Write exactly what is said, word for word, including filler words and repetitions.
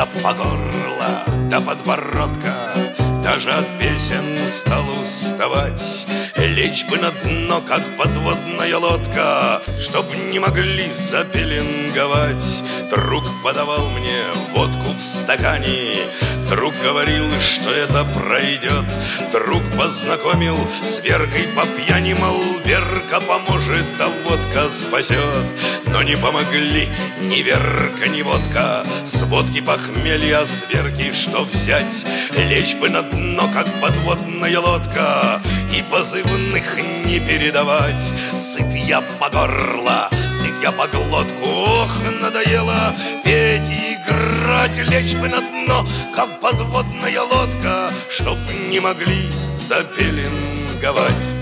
я по горло до подбородка, даже от песен стал уставать. Лечь бы на дно, как подводная лодка, чтоб не могли запеленговать. Друг подавал мне водку в стакане, друг говорил, что это пройдет. Друг познакомил с Веркой по пьяни, мол, Верка поможет, а водка спасет. Но не помогли ни Верка, ни водка. С водки похмелья, а с Верки что взять? Лечь бы на дно, как подводная лодка, и позывных не передавать. Сыт я по горло, сыт я по глотку, ох, надоело петь и играть. Лечь бы на дно, как подводная лодка, чтоб не могли запеленговать.